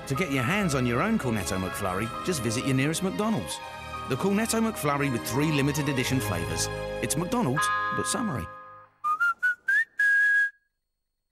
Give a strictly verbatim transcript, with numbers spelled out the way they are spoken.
To get your hands on your own Cornetto McFlurry, just visit your nearest McDonald's. The Cornetto McFlurry with three limited edition flavours. It's McDonald's, but summery.